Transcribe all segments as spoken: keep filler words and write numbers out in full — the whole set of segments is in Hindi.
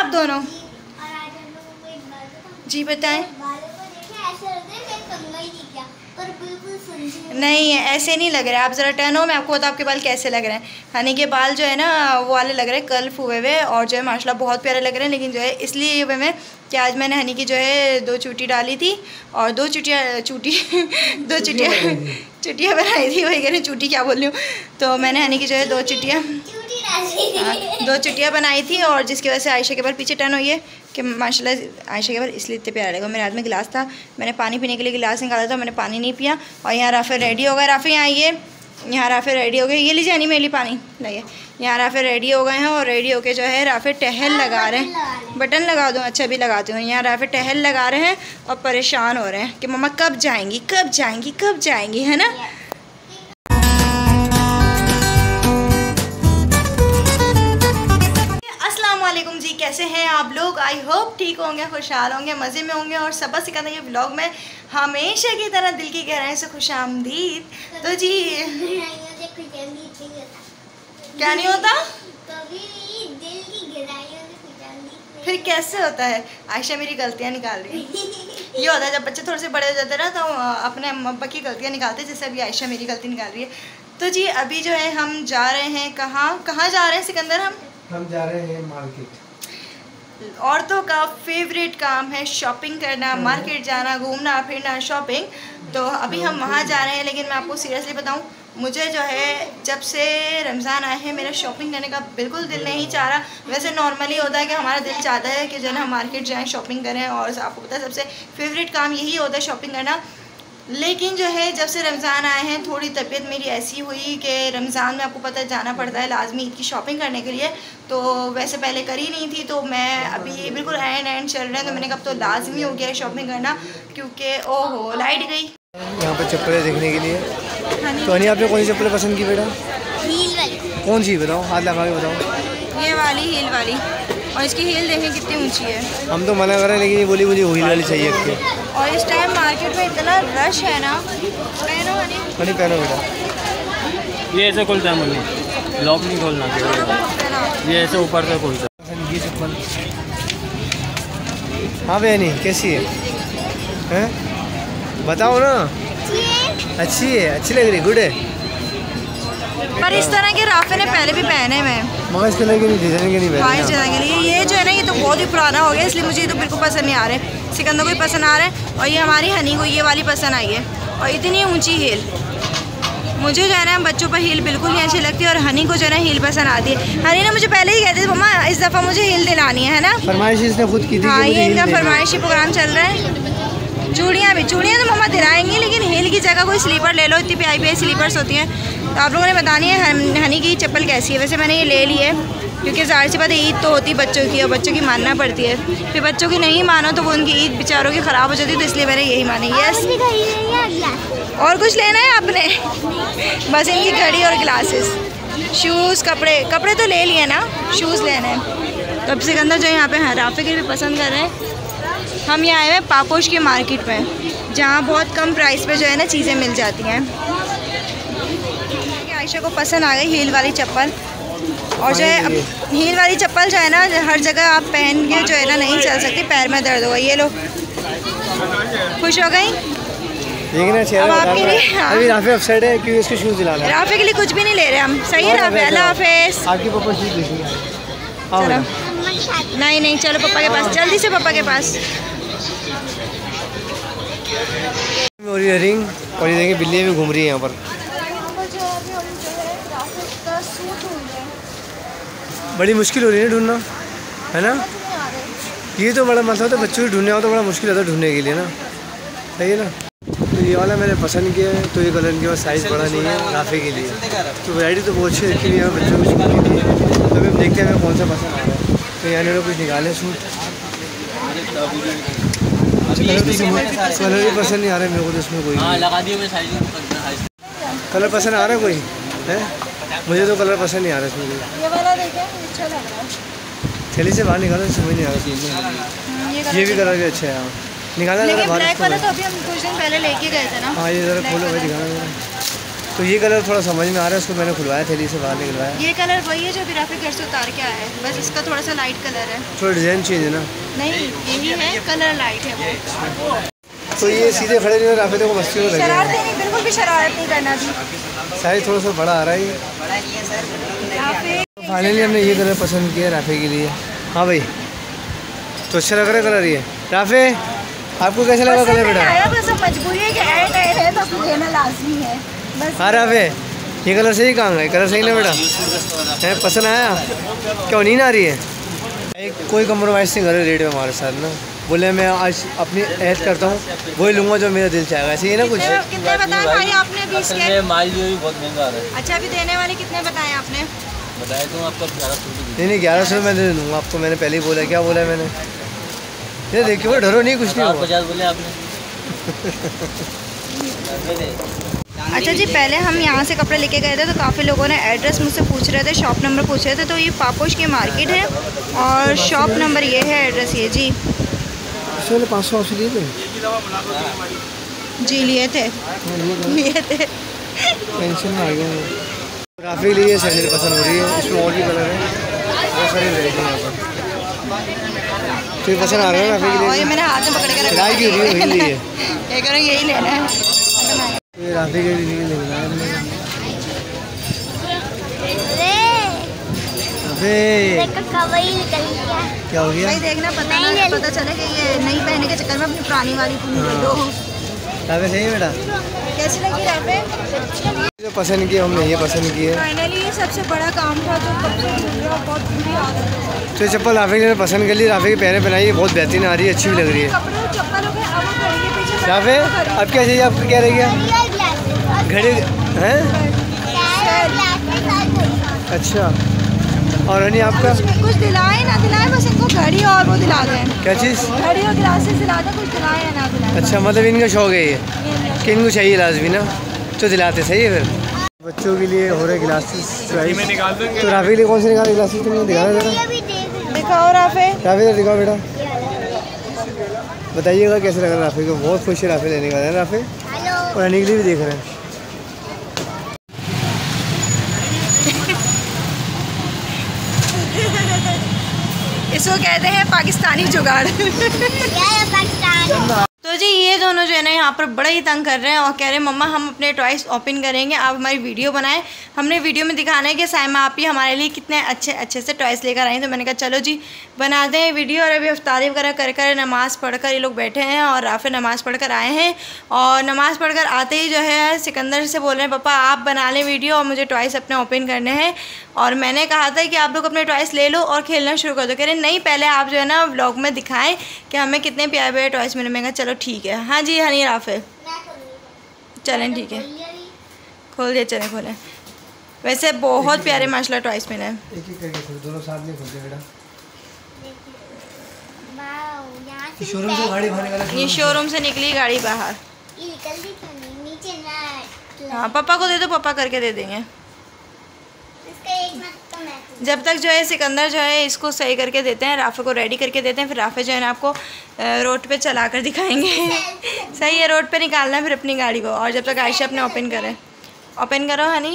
आप दोनों? जी बताएं। नहीं ऐसे नहीं लग रहा है, आप ज़रा टर्न हो, मैं आपको बताऊँ आपके बाल कैसे लग रहे हैं। हनी के बाल जो है ना वो वाले लग रहे हैं कर्ल्फ हुए हुए, और जो है माशाल्लाह बहुत प्यारे लग रहे हैं। लेकिन जो है इसलिए ये मैं कि आज मैंने हनी की जो है दो चूटी डाली थी और दो चुटिया चूटी दो चुटिया चुटिया बनाई थी, वही कह रही चूटी क्या बोल रही हूँ। तो मैंने हनी की जो है दो चुटिया दो चुटिया बनाई थी, और जिसकी वजह से आयशा के बाल पीछे टर्न हुई है कि माशाल्लाह आयशा के बाल इसलिए इतने प्यारे लगे। मेरे हाथ में गिलास था, मैंने पानी पीने के लिए गिलास निकाला था, मैंने पानी नहीं पिया। और यहाँ राफे रेडी हो गए, राफे यहाँ आइए, यहाँ राफे रेडी हो गए, ये लीजिए हनी मेरे लिए पानी लाइए। यहाँ राफे रेडी हो गए हैं और रेडी होके जो है राफे टहल लगा रहे हैं। बटन लगा दूँ? अच्छा भी लगाती हूँ। यहाँ राफे टहल लगा रहे हैं और परेशान हो रहे हैं कि मम्मा कब जाएंगी कब जाएंगी कब जाएंगी, है ना। अस्सलामुअलैकुम जी, कैसे हैं आप लोग? आई होप ठीक होंगे, खुशहाल होंगे, मज़े में होंगे। और सबसे सिखाने के ब्लॉग में हमेशा की तरह दिल की गहराई से खुशामदीद। तो जी क्या नहीं होता? कभी दिल की गहराइयों से खुशामदीद फिर कैसे होता है? आयशा मेरी गलतियाँ निकाल रही है। ये होता है जब बच्चे थोड़े से बड़े हो जाते हैं ना, तो अपने अब्बा की गलतियाँ निकालते हैं, जैसे अभी आयशा मेरी गलती निकाल रही है। तो जी अभी जो है हम जा रहे हैं, कहाँ कहाँ जा रहे हैं सिकंदर? हम हम जा रहे हैं मार्केट। औरतों का फेवरेट काम है शॉपिंग करना, मार्केट जाना, घूमना फिरना, शॉपिंग। तो अभी हम वहाँ जा रहे हैं। लेकिन मैं आपको सीरियसली बताऊँ, मुझे जो है जब से रमज़ान आए हैं मेरा शॉपिंग करने का बिल्कुल दिल नहीं चाह रहा। वैसे नॉर्मली होता है कि हमारा दिल चाहता है कि जो है हम मार्केट जाएं, शॉपिंग करें, और आपको पता है सबसे फेवरेट काम यही होता है शॉपिंग करना। लेकिन जो है जब से रमज़ान आए हैं थोड़ी तबीयत मेरी ऐसी हुई कि रमज़ान में आपको पता है जाना पड़ता है लाजमी ईद की शॉपिंग करने के लिए। तो वैसे पहले करी नहीं थी, तो मैं अभी बिल्कुल एंड एंड चल रहे हैं, तो मैंने कहा तो लाजमी हो गया है शॉपिंग करना, क्योंकि ओहो लाइट गई। यहाँ पर चप्पलें देखने के लिए। तो हनी आपने कौन सी चप्पलें पसंद की बेटा? हील वाली। कौन सी बताओ, हाथ लगा के बताओ। ये वाली हील वाली, और इसकी हील देखें कितनी ऊंची है। हम तो मना कर रहे हैं, लेकिन ये बोली मुझे हील वाली चाहिए अपनी। और इस टाइम मार्केट में इतना रश है ना। पहनो हनी। हनी पहनो बेटा। ये ऐसे खुलता है मम्मी, लॉक नहीं खोलना चाहिए, ये ऐसे ऊपर से खुलता है। ये चप्पल हाँ भाई हनी कैसी है? हैं बताओ ना। अच्छी है, अच्छी लग रही, गुड है। पर इस तरह के राफे ने पहले भी पहने हुए हैं, मगर इसके लगे नहीं, डिजाइन के नहीं पहने। हाँ इस तरह के लिए ये जो है ना ये तो बहुत ही पुराना हो गया, इसलिए मुझे ये तो बिल्कुल पसंद नहीं आ रहे। सिकंदर को ही पसंद आ रहा है, और ये हमारी हनी को ये वाली पसंद आई है। और इतनी ऊंची हील, मुझे जो है ना बच्चों पर हील बिल्कुल नहीं अच्छी लगती, और हनी को जो है ना हील पसंद आती है। हनी ने मुझे पहले ही कहते थे मम्मा इस दफ़ा मुझे हील दिलानी है ना। फरमाइश इसने खुद की थी। हाँ ये इनका फरमाइशी प्रोग्राम चल रहा है। चूड़ियाँ भी, चूड़ियाँ तो मम्मा दिलाएंगी, लेकिन हील की जगह कोई स्लीपर ले लो, इतनी प्यारी प्यारी स्लीपर्स होती हैं। तो आप लोगों ने बतानी है हनी की चप्पल कैसी है। वैसे मैंने ये ले ली है, क्योंकि ज़ाहिर सी बात है ईद तो होती बच्चों की, और बच्चों की मानना पड़ती है। फिर बच्चों की नहीं मानो तो वो उनकी ईद बेचारों की ख़राब हो जाती है, तो इसलिए मैंने यही मानी। यस, और कुछ लेना है आपने? बस इनकी घड़ी और ग्लासेस, शूज़, कपड़े कपड़े तो ले लिए ना, शूज़ लेने हैं। तो अब सिकंदर जो यहाँ पे हैं राफे के भी पसंद कर रहे हैं। हम यहाँ आए हैं पापोश की मार्केट में, जहाँ बहुत कम प्राइस पे जो है ना चीज़ें मिल जाती हैं। आयशा को पसंद आ गई हील वाली चप्पल, और जो है अब हील वाली चप्पल जो है ना हर जगह आप पहन के जो है ना नहीं चल सकती, पैर में दर्द होगा। ये लो, खुश हो गई? अब आपके लिए अभी राफे अपसेट है क्योंकि उसके शूज़ दिलाना है। राफे के लिए कुछ भी नहीं ले रहे हम, सही है राफे? अल्लाह हाफिज़। आपकी पापा शूज़ देखेंगे। चलो नहीं नहीं चलो पापा के पास, जल्दी से पापा के पास। और ये रिंग, और ये देखिए बिल्ली भी घूम रही है यहाँ पर। बड़ी मुश्किल हो रही है ढूंढना, है ना? ये तो बड़ा मसला होता है, बच्चों को ढूंढने हो तो बड़ा मुश्किल होता है ढूंढने के लिए ना, सही है ना? तो ये वाला मैंने पसंद किया है, तो ये कलर इनके पास साइज़ बड़ा नहीं है राफे के लिए। तो वैरायटी तो बहुत अच्छी रखी हुई है बच्चों को के लिए। तो अभी हम देखते हैं हमें कौन सा पसंद आ रहा है। तो यहाँ लोग कुछ निकाले सूट, कलर भी पसंद नहीं आ रहा है मेरे को, तो इसमें कोई कलर पसंद आ रहा है कोई है? मुझे तो कलर पसंद नहीं आ रहा इसमें। ये वाला देखें, अच्छा लग रहा है। थैली से बाहर निकाला, समझ नहीं आ रहा इसमें। ये भी कलर भी अच्छा है, निकाला। लेकिन ब्लैक वाला तो अभी हम कुछ दिन पहले लेके गए थे ना। हाँ ये ज़रा खोलो भाई, दिखाना। तो ये कलर थोड़ा समझ में आ रहा है, उसको मैंने खुलवाया थैली से बाहर निकलवाया। ये कलर वही है जो अभी राफे घर से उतार के आया है, बस इसका थोड़ा सा लाइट कलर है। थोड़ा डिज़ाइन चेंज है ना? नहीं यही है, कलर लाइट है वो। तो ये सीधे खड़े नहीं, राफे को मस्ती में लगे। शरारत नहीं, बिल्कुल भी शरारत नहीं करना भी। साइज थोड़ा सा बड़ा आ रहा है ये। फाइनली हमने ये कलर पसंद किया राफे के लिए। हाँ भाई, तो अच्छा लग रहा है कलर ये। राफे आपको कैसा लगा कलर बेटा? बस मजबूरी है कि ऐड ऐड है तो आपको लेना लाजमी है बस। हाँ राफे, ये कलर सही कहाँ है? कलर सही ना बेटा? है पसंद आया? क्यों नींद आ रही है? एक कोई कम्प्रोमाइज़ नहीं कर रहे रेट में हमारे साथ ना। बोले मैं आज अपनी ऐड करता हूँ, वही लूँगा जो मेरा दिल चाहेगा। ऐसे ही ना कुछ। कितने बताए भाई आपने? बीस के माल जो भी बहुत महंगा आ रहा है। अच्छा अभी देने वाले कितने बताए आपने? बताया तो आपका ग्यारह सौ रुपये। नहीं नहीं ग्यारह सौ मैं दे दूँगा आपको। मैंने पहले ही बोला। क्या बोला मैंने? ये देखिए डरो नहीं, कुछ नहीं हुआ। पचास बोले आपने। अच्छा जी, पहले हम यहाँ से कपड़े लेके गए थे तो काफ़ी लोगों ने एड्रेस मुझसे पूछ रहे थे, शॉप नंबर पूछ रहे थे। तो ये पापोश की मार्केट है और शॉप नंबर ये है, एड्रेस ये जी। इसमें पाँच सौ अस्सी लिए थे जी, लिए थे लिए थे टेंशन में आ गया। राफी लिए सैंडल पसंद हो रही है, इसमें और भी कलर है, बहुत सारी वैरायटी यहाँ पर। तो ये पसंद आ रहा है राफी के लिए? और ये मैंने हाथ में पकड़ के रखा है, क्यों रही है? लिए ये करें यही लेना है। ये राफी के लिए लेना है। क्या हो गया भाई? देखना पता ना पता चले कि ये नई पहनने के चक्कर में अपनी पुरानी वाली भूल गई हो। राफे सही है बेटा? कैसी लगी राफे? जो पसंद किया हमने ये पसंद किया। फाइनली सबसे बड़ा काम था जो कब से भूल गया, बहुत बुरी आदत है। तो चप्पल राफे ने पसंद कर ली। राफे की पहने पहनाई बहुत बेहतरीन आ रही है, अच्छी भी लग रही है। कपड़े और चप्पल हो गए, अब वो घड़ी के पीछे राफे अब क्या चाहिए आपको? क्या रह गया? घड़ी हैं? अच्छा, और हनी आपका? कुछ दिलाए ना दिलाए, बस इनको घड़ी और वो दिला दें। क्या चीज़? घड़ी और ग्लासेस दिला दें, कुछ दिलाए या ना दिलाए। अच्छा, मतलब इनका शौक है ये कि इनको चाहिए लाजमी ना, तो दिलाते। सही है फिर। बच्चों के लिए हो रहे ग्लासेस चॉइस। तो राफे के लिए कौन से निकाले ग्लासेस? तुमने दिखाया जरा, दिखाओ राफे। राफे तो दिखाओ बेटा, बताइएगा कैसे लग रहा है राफे को। बहुत खुश है राफे लेने का है राफे, और हनी के लिए भी देख रहे हैं। इसको कहते हैं पाकिस्तानी जुगाड़। तो जी ये दोनों जो है ना यहाँ पर बड़ा ही तंग कर रहे हैं और कह रहे हैं मम्मा हम अपने टॉयस ओपन करेंगे, आप हमारी वीडियो बनाएं। हमने वीडियो में दिखाना है कि साइमा आप ही हमारे लिए कितने अच्छे अच्छे से टॉयस लेकर आई। तो मैंने कहा चलो जी बनाते हैं वीडियो। और अभी अफ्तारी वगैरह कर कर नमाज़ पढ़कर ये लोग बैठे हैं और राफे नमाज़ पढ़कर आए हैं। और नमाज़ पढ़कर आते ही जो है सिकंदर से बोल रहे हैं पापा आप बना लें वीडियो और मुझे टॉयस अपने ओपन करने हैं। और मैंने कहा था कि आप लोग अपने टॉयस ले लो और खेलना शुरू कर दो। कह रहे नहीं पहले आप जो है ना व्लॉग में दिखाएं कि हमें कितने प्यारे प्यारे टॉयस मिले। मैं कहा चलो ठीक है। हाँ जी हनी राफे चलें ठीक है, खोल दिए, चलें खोलें। वैसे बहुत प्यारे माशाल्लाह टॉयस मिले हैं। एक एक करके खोलो, दोनों साथ में खोलते बेटा। शोरूम से गाड़ी बाहर निकाला। ये शोरूम से निकली गाड़ी बाहर। हाँ पापा को दे दो, पापा करके दे देंगे। जब तक जो है सिकंदर जो है इसको सही करके देते हैं, राफे को रेडी करके देते हैं, फिर राफे जो है ना आपको रोड पे चला कर दिखाएंगे। सही है, रोड पे निकालना है फिर अपनी गाड़ी को। और जब तक आयशा अपने ओपन करे, ओपन करो हनी,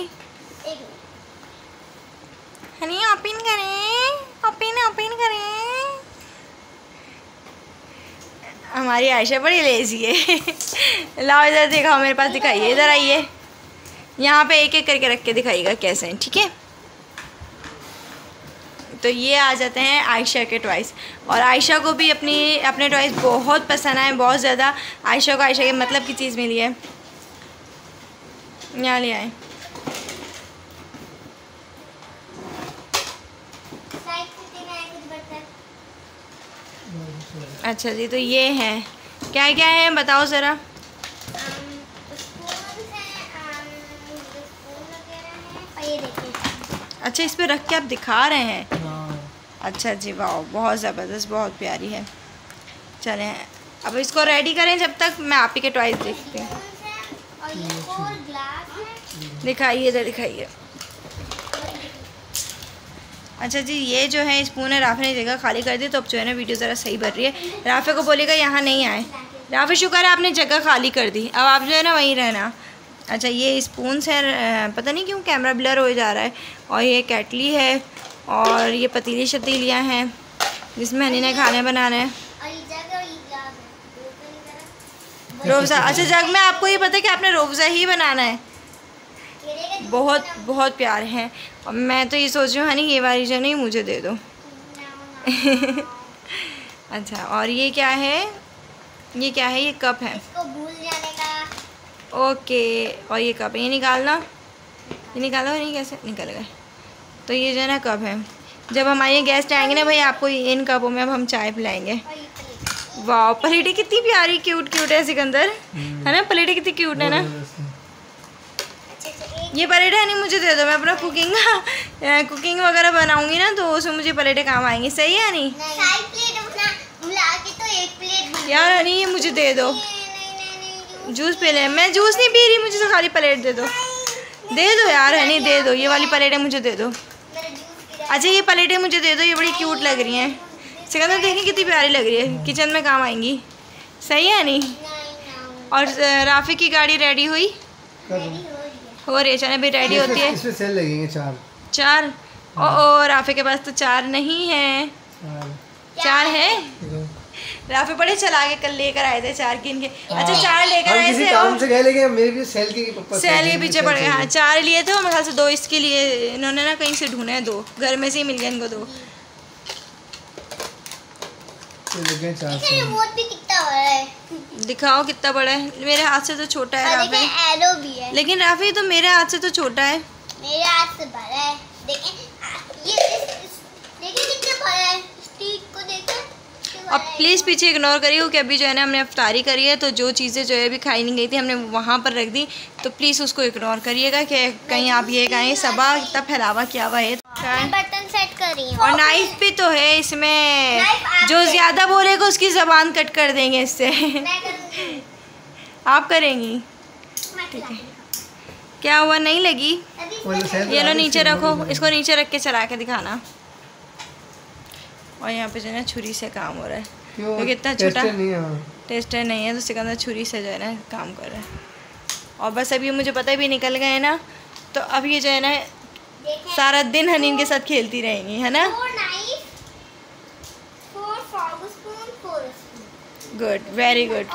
हनी ओपन करें, ओपन ओपन करें। हमारी आयशा बड़ी लेजी है। लाओ इधर दिखाओ, मेरे पास दिखाइए, इधर आइए। यहाँ पे एक एक करके रख के दिखाइएगा कैसे हैं, ठीक है। तो ये आ जाते हैं आयशा के टॉयस। और आयशा को भी अपनी अपने टॉयस बहुत पसंद आए, बहुत ज़्यादा। आयशा को आयशा के मतलब की चीज़ मिली है। यहाँ ले आए। अच्छा जी, तो ये हैं, क्या क्या है बताओ ज़रा। अच्छा इस पे रख के आप दिखा रहे हैं। अच्छा जी वाह, बहुत ज़बरदस्त, बहुत प्यारी है। चलें अब इसको रेडी करें, जब तक मैं आप ही के टॉयस देखती हूँ। दिखाइए इधर दिखाइए। अच्छा जी ये जो है स्पून है, राफे ने जगह खाली कर दी तो अब जो है ना वीडियो ज़रा सही बन रही है। राफे को बोलेगा यहाँ नहीं आए। राफे शुक्र है आपने जगह खाली कर दी, अब आप जो है ना वहीं रहना। अच्छा ये स्पून्स हैं, पता नहीं क्यों कैमरा ब्लर हो जा रहा है। और ये केटली है और ये पतीली शतीलियाँ हैं जिसमें हनी ने खाने बनाने हैं। रोज़ा, अच्छा जग में आपको ये पता है कि आपने रोज़ा ही बनाना है। बहुत बहुत प्यार है। और मैं तो ये सोच रही हूँ हनी ये वाली जो नहीं मुझे दे दो। अच्छा और ये क्या है, ये क्या है, ये कप है। इसको भूल जाने का। ओके और ये कप है, ये निकालना, ये निकालो नहीं, कैसे निकल गए। तो ये जो है ना कप है, जब हमारे गेस्ट आएंगे ना भाई आपको इन कपों में अब हम चाय पिलाएंगे। वाह प्लेटें कितनी प्यारी क्यूट क्यूट है सिकंदर, है ना, प्लेटें कितनी क्यूट है ना। ये प्लेटें है नहीं मुझे दे दो, मैं अपना कुकिंग कुकिंग वगैरह बनाऊंगी ना तो उसमें मुझे प्लेटें काम आएंगी। सही है नहीं? यार हनी ये मुझे दे दो, जूस पी ले। मैं जूस नहीं पी रही, मुझे तो खाली प्लेट दे दो, दे दो यार हनी दे दो, ये वाली प्लेटें मुझे दे दो। अच्छा ये प्लेटें मुझे दे दो, ये बड़ी क्यूट लग रही हैं। सिकंदर देखिए कितनी प्यारी लग रही है, किचन में काम आएंगी। सही है नहीं? और राफी की गाड़ी रेडी हुई हो रही है भाई, रेडी होती है। इसमें सेल लगेंगे चार चार ओ ओ राफी के पास तो चार नहीं है, चार है। राफी बड़े चला के कल लेकर आए थे चार गिन के। अच्छा चार लेकर आए थे, काम से गए लेकिन मेरे भी सेल के पप्पा सेल के पीछे पड़ गए। हाँ चार लिए थे और मेरे ख्याल से दो इसके लिए इन्होंने ना कहीं से ढूंढे हैं, दो घर में से ही मिल गए इनको दो। चार रिमोट भी कितना बड़ा है, दिखाओ कितना बड़ा है। मेरे हाथ से तो छोटा है राफी, एरो भी है। लेकिन राफी तो मेरे हाथ से तो छोटा है। मेरे हाथ से बड़ा है। देखें ये देखिए कितना बड़ा है, स्टिक को देखो। अब प्लीज़ पीछे इग्नोर करिए क्योंकि अभी जो है ना हमने अफ्तारी करी है तो जो चीज़ें जो है अभी खाई नहीं गई थी हमने वहाँ पर रख दी, तो प्लीज़ उसको इग्नोर करिएगा कि कहीं आप ये कहें सबा इतना फैलावा किया हुआ है। बटन सेट कर रही हूँ और नाइफ भी तो है इसमें, जो ज़्यादा बोलेगा उसकी ज़बान कट कर देंगे इससे। मैं करूँगी, आप करेंगी? ठीक है। क्या हुआ, नहीं लगी? ये लो नीचे रखो, इसको नीचे रख के चला के दिखाना। और यहाँ पे जो है ना छुरी से काम हो रहा है क्योंकि इतना छोटा टेस्टर नहीं है तो सिकंदर छुरी से जो है ना काम कर रहा है। और बस अभी मुझे पता भी निकल गए ना तो अब ये जो है ना सारा दिन हनीन के साथ खेलती रहेंगी, है ना। Good, very good.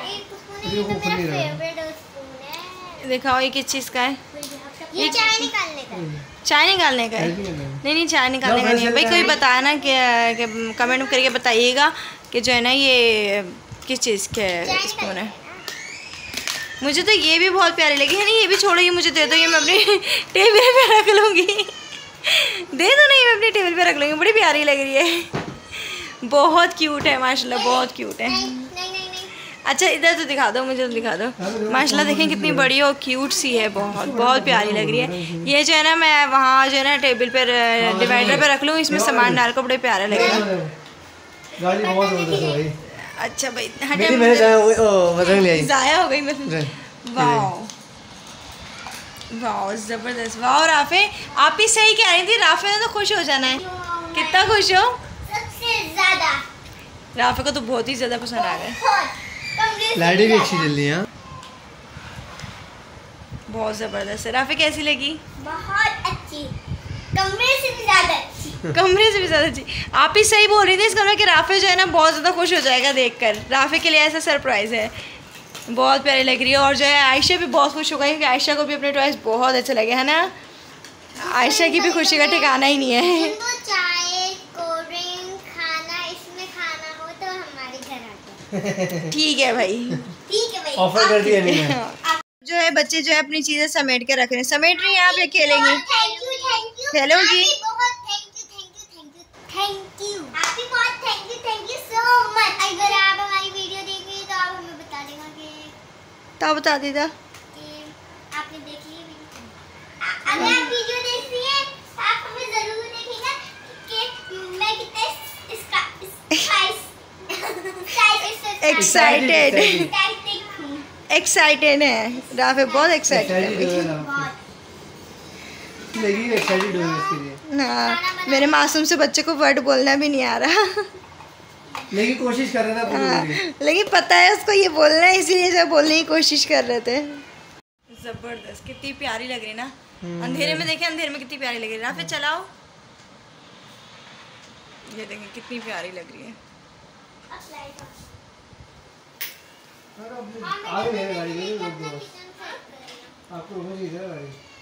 दिखाओ ये किस चीज़ का है? ये चाय निकालने का है। चाय निकालने का है? नहीं नहीं चाय निकालने का नहीं है भाई। कोई बताया ना कि कमेंट करके बताइएगा कि जो है ना ये किस चीज़ के स्पून है। मुझे तो ये भी बहुत प्यारी लगी है। नहीं ये भी छोड़ो, ये मुझे दे दो, ये मैं अपनी टेबल पे रख लूँगी। दे दो, नहीं मैं अपनी टेबल पे रख लूँगी, बड़ी प्यारी लग रही है, बहुत क्यूट है माशाल्लाह, बहुत क्यूट है। अच्छा इधर तो दिखा दो, मुझे तो दिखा दो। माशाल्लाह देखें कितनी बड़ी और क्यूट सी है, बहुत बहुत प्यारी लग रही है। ये जो है ना मैं वहाँ जो है ना टेबल पर डिवाइडर पे रख लूँ, इसमें सामान डाल कर बड़े प्यारे लगेगा। अच्छा भाई ज़ाया हो गई मैं। वाह वाह ज़बरदस्त। वाह राफे आप ही सही कह रही थी, राफे ने तो खुश हो जाना है। कितना खुश हो? सबसे ज़्यादा। राफे को तो बहुत ही ज़्यादा पसंद आ गए। लाइटें भी अच्छी चल रही हैं, बहुत ज़बरदस्त है। राफी कैसी लगी? बहुत अच्छी, कमरे से भी ज़्यादा अच्छी। कमरे से भी ज़्यादा अच्छी। आप ही सही बोल रही थी इस कमरे कि राफी जो है ना बहुत ज़्यादा खुश हो जाएगा देखकर। राफी के लिए ऐसा सरप्राइज़ है, बहुत प्यारी लग रही है। और जो है आयशा भी बहुत खुश हो गई क्योंकि आयशा को भी अपने टॉयज बहुत अच्छे लगे, है ना। आयशा की भी खुशी का ठिकाना ही नहीं है। ठीक है भाई, ठीक है भाई, ऑफर कर दिया नहीं है। जो है बच्चे जो है अपनी चीज़ें समेट के रख रहे हैं। समेट रही हैं आप या खेलेंगी? थैंक यू थैंक यू खेलोगी? बहुत thank you thank you thank you thank you आप भी बहुत thank you thank you so much. अगर आप हमारी वीडियो देख रही तो आप हमें बता देना कि तो बता देता आपने देख ली वीडियो। अगर आप वीडियो देख रही हैं आप हमें जरूर देखेगा कि मैं कितना इसका एक्साइटेड एक्साइटेड है राफे, बहुत एक्साइटेड है। हाँ मेरे मासूम से बच्चे को वर्ड बोलना भी नहीं आ रहा, लेकिन कोशिश कर रहे थे। लेकिन पता है उसको ये बोलना है, इसीलिए जब बोलने की कोशिश कर रहे थे। जबरदस्त, कितनी प्यारी लग रही है ना। अंधेरे में देखें, अंधेरे में कितनी प्यारी लग रही है ना। फिर चलाओ, ये देखें कितनी प्यारी लग रही है। आगे है गाड़ी, आपको गाड़ी